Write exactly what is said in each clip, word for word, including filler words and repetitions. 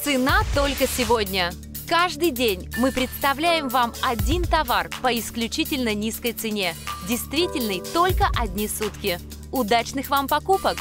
Цена только сегодня. Каждый день мы представляем вам один товар по исключительно низкой цене. Действительный только одни сутки. Удачных вам покупок!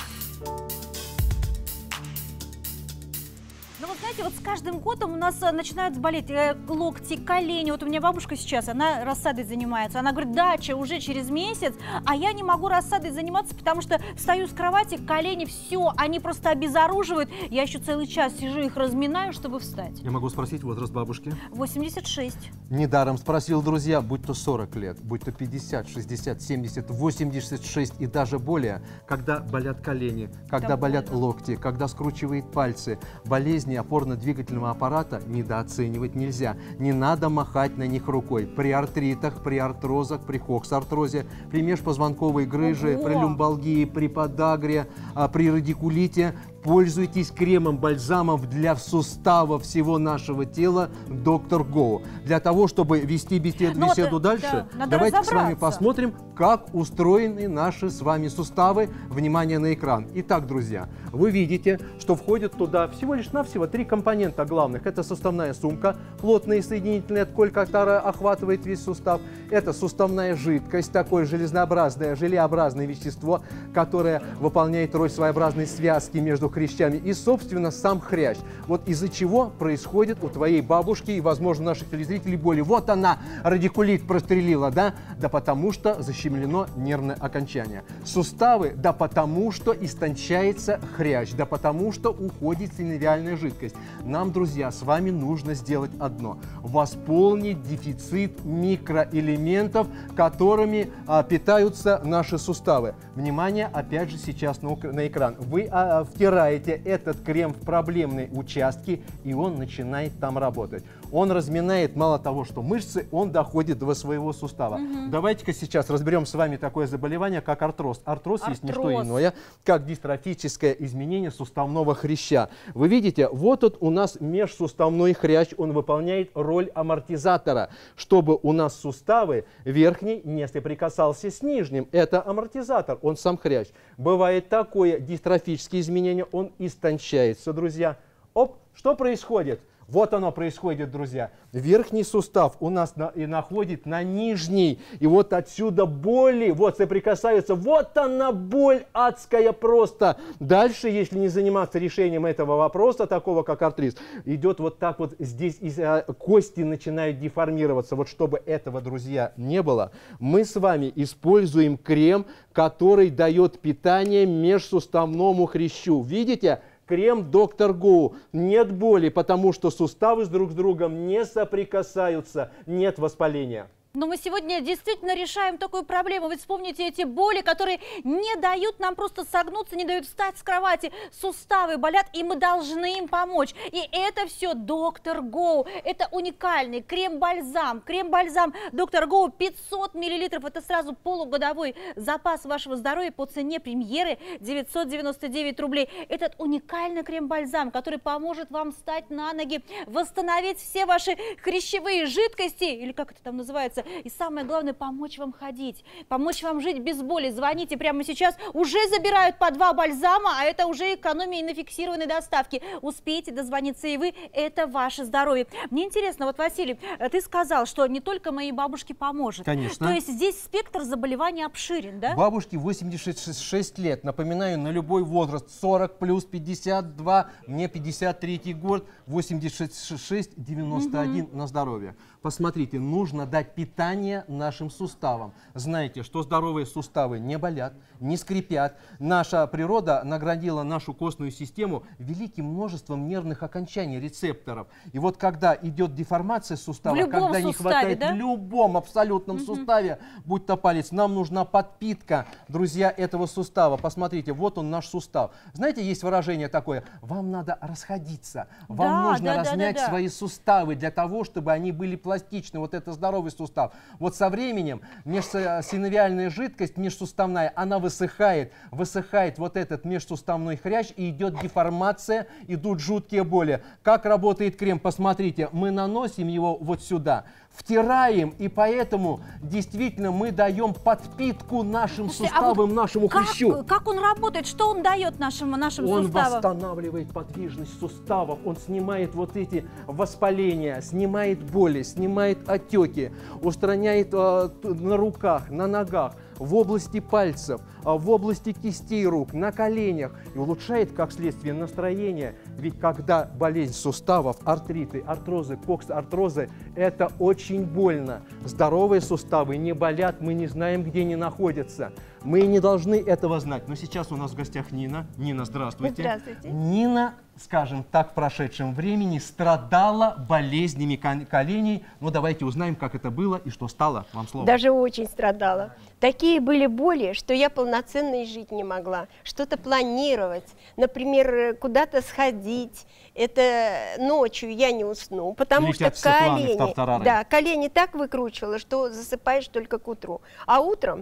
Ну вот знаете, вот с каждым годом у нас начинают болеть э, локти, колени. Вот у меня бабушка сейчас, она рассадой занимается. Она говорит, дача уже через месяц, а я не могу рассадой заниматься, потому что встаю с кровати, колени, все, они просто обезоруживают. Я еще целый час сижу, их разминаю, чтобы встать. Я могу спросить возраст бабушки? восемьдесят шесть. Недаром спросил, друзья, будь то сорок лет, будь то пятьдесят, шестьдесят, семьдесят, восемьдесят шесть и даже более, когда болят колени, когда Да, болят больно. локти, когда скручивает пальцы, болезни опорно-двигательного аппарата недооценивать нельзя. Не надо махать на них рукой. При артритах, при артрозах, при коксартрозе, при межпозвонковой грыже, Ого! при люмбалгии, при подагре, а, при радикулите пользуйтесь кремом-бальзамом для суставов всего нашего тела доктор Go. Для того, чтобы вести беседу, Ну, беседу вот, дальше, да, надо давайте с вами разобраться. посмотрим, как устроены наши с вами суставы. Внимание на экран. Итак, друзья, вы видите, что входит туда всего лишь навсего три компонента главных. Это суставная сумка, плотная и соединительная ткань, которая охватывает весь сустав. Это суставная жидкость, такое железнообразное, желеобразное вещество, которое выполняет роль своеобразной связки между хрящами. И, собственно, сам хрящ. Вот из-за чего происходит у твоей бабушки и, возможно, наших телезрителей боли. Вот она, радикулит прострелила, да? Да потому что защемлено нервное окончание. Суставы, да потому что истончается хрящ, да потому что уходит синовиальная жидкость. Нам, друзья, с вами нужно сделать одно. Восполнить дефицит микроэлементов, которыми а, питаются наши суставы. Внимание, опять же, сейчас на, на экран. Вы а, втираете этот крем в проблемные участки, и он начинает там работать. Он разминает мало того, что мышцы, он доходит до своего сустава. Угу. Давайте-ка сейчас разберем с вами такое заболевание, как артроз. Артроз, артроз есть не что иное, как дистрофическое изменение суставного хряща. Вы видите, вот тут у нас межсуставной хрящ, он выполняет роль амортизатора, чтобы у нас суставы верхний не соприкасался с нижним. Это амортизатор, он сам хрящ. Бывает такое дистрофическое изменение, он истончается, друзья. Оп, что происходит? Вот оно происходит, друзья. Верхний сустав у нас на, и находит на нижний. И вот отсюда боли, вот соприкасаются. Вот она боль адская просто. Дальше, если не заниматься решением этого вопроса, такого как артриз, идет вот так вот здесь, и, а, кости начинают деформироваться. Вот чтобы этого, друзья, не было, мы с вами используем крем, который дает питание межсуставному хрящу. Видите? Крем доктор Go. Нет боли, потому что суставы с друг с другом не соприкасаются, нет воспаления. Но мы сегодня действительно решаем такую проблему. Вы вспомните эти боли, которые не дают нам просто согнуться, не дают встать с кровати. Суставы болят, и мы должны им помочь. И это все доктор Go. Это уникальный крем-бальзам. Крем-бальзам доктор Go пятьсот миллилитров. Это сразу полугодовой запас вашего здоровья по цене премьеры девятьсот девяносто девять рублей. Этот уникальный крем-бальзам, который поможет вам встать на ноги, восстановить все ваши хрящевые жидкости, или как это там называется, и самое главное, помочь вам ходить, помочь вам жить без боли. Звоните прямо сейчас, уже забирают по два бальзама, а это уже экономия на фиксированной доставке. Успейте дозвониться и вы, это ваше здоровье. Мне интересно, вот, Василий, ты сказал, что не только моей бабушке поможет. Конечно. То есть здесь спектр заболеваний обширен, да? Бабушке восемьдесят шесть лет, напоминаю, на любой возраст, сорок плюс, пятьдесят два, мне пятьдесят третий год, восемьдесят шесть, девяносто один угу. на здоровье. Посмотрите, нужно дать питание нашим суставам. Знаете, что здоровые суставы не болят, не скрипят. Наша природа наградила нашу костную систему великим множеством нервных окончаний, рецепторов. И вот когда идет деформация сустава, когда суставе, не хватает, да? В любом абсолютном угу. суставе, будь то палец, нам нужна подпитка, друзья, этого сустава. Посмотрите, вот он наш сустав. Знаете, есть выражение такое: вам надо расходиться, вам да, нужно да, размять да, да, да. свои суставы для того, чтобы они были пластичны. Вот это здоровый сустав. Вот со временем межсиновиальная жидкость межсуставная, она высыхает, высыхает вот этот межсуставной хрящ, и идет деформация, идут жуткие боли. Как работает крем? Посмотрите, мы наносим его вот сюда. втираем, и поэтому действительно мы даем подпитку нашим Слушайте, суставам, а вот нашему как, хрящу. как он работает? Что он дает нашим, нашим Он суставам? восстанавливает подвижность суставов, он снимает вот эти воспаления, снимает боли, снимает отеки, устраняет э, на руках, на ногах, в области пальцев, в области кистей рук, на коленях и улучшает, как следствие, настроение. Ведь когда болезнь суставов, артриты, артрозы, коксартрозы, это очень больно. Здоровые суставы не болят, мы не знаем, где они находятся. Мы не должны этого знать. Но сейчас у нас в гостях Нина. Нина, здравствуйте. Здравствуйте. Нина, скажем так, в прошедшем времени страдала болезнями коленей. Ну, давайте узнаем, как это было и что стало. Вам слово. Даже очень страдала. Такие были боли, что я полноценно и жить не могла. Что-то планировать, например, куда-то сходить. Это ночью я не усну, потому Летят что все планы в колени, тартарары. да, колени так выкручивало, что засыпаешь только к утру. А утром,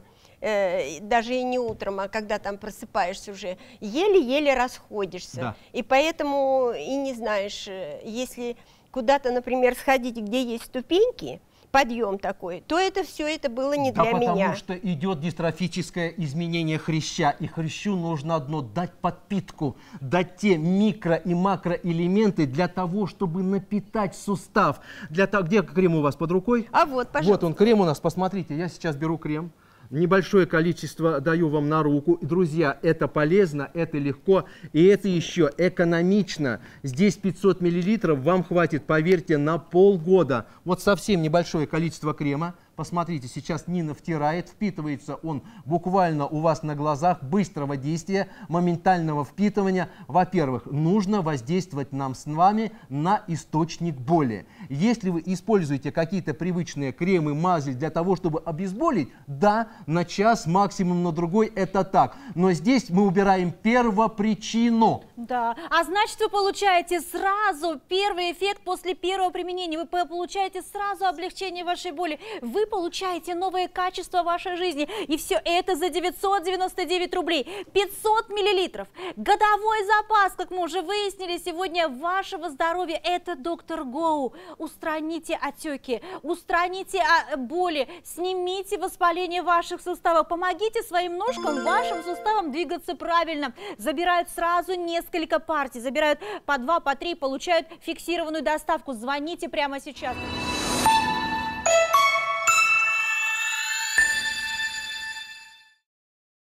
э, даже и не утром, а когда там просыпаешься уже, еле-еле расходишься. Да. И поэтому и не знаешь, э, если куда-то, например, сходить, где есть ступеньки, подъем такой, то это все это было не Да для потому меня. что идет дистрофическое изменение хряща, и хрящу нужно одно — дать подпитку, дать те микро- и макроэлементы для того, чтобы напитать сустав. Для того, где крем у вас под рукой? А вот, пожалуйста. Вот он, крем у нас, посмотрите, я сейчас беру крем. Небольшое количество даю вам на руку. И, друзья, это полезно, это легко, и это еще экономично. Здесь пятьсот миллилитров вам хватит, поверьте, на полгода. Вот совсем небольшое количество крема. Посмотрите, сейчас Нина втирает, впитывается он буквально у вас на глазах, быстрого действия, моментального впитывания. Во-первых, нужно воздействовать нам с вами на источник боли. Если вы используете какие-то привычные кремы, мази для того, чтобы обезболить, да, на час, максимум на другой, это так. Но здесь мы убираем первопричину. Да, а значит, вы получаете сразу первый эффект после первого применения, вы получаете сразу облегчение вашей боли, вы получаете новое качество вашей жизни, и все это за девятьсот девяносто девять рублей, пятьсот миллилитров, годовой запас, как мы уже выяснили сегодня, вашего здоровья, это доктор Гоу. Устраните отеки, устраните боли, снимите воспаление ваших суставов, помогите своим ножкам, вашим суставам двигаться правильно, забирают сразу несколько партий, забирают по два, по три, получают фиксированную доставку. Звоните прямо сейчас.